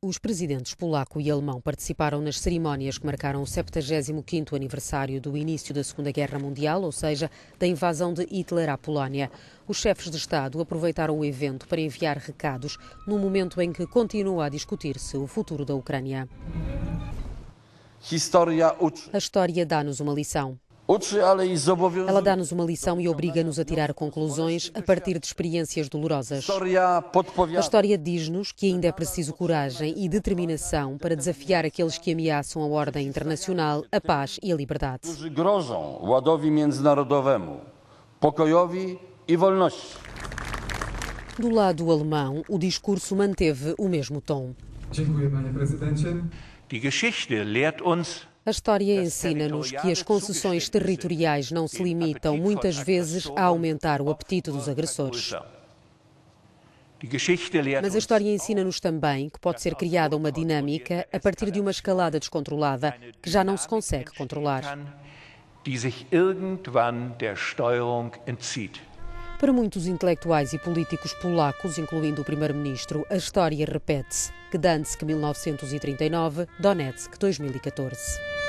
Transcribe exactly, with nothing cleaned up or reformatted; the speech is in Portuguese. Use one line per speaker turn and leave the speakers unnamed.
Os presidentes polaco e alemão participaram nas cerimónias que marcaram o septuagésimo quinto aniversário do início da Segunda Guerra Mundial, ou seja, da invasão de Hitler à Polónia. Os chefes de Estado aproveitaram o evento para enviar recados num momento em que continua a discutir-se o futuro da Ucrânia. A história dá-nos uma lição. Ela dá-nos uma lição e obriga-nos a tirar conclusões a partir de experiências dolorosas. A história diz-nos que ainda é preciso coragem e determinação para desafiar aqueles que ameaçam a ordem internacional, a paz e a liberdade. Do lado alemão, o discurso manteve o mesmo tom. A história ensina-nos que as concessões territoriais não se limitam, muitas vezes, a aumentar o apetite dos agressores. Mas a história ensina-nos também que pode ser criada uma dinâmica a partir de uma escalada descontrolada que já não se consegue controlar. Para muitos intelectuais e políticos polacos, incluindo o primeiro-ministro, a história repete-se. Gdansk mil novecentos e trinta e nove, Donetsk dois mil e catorze.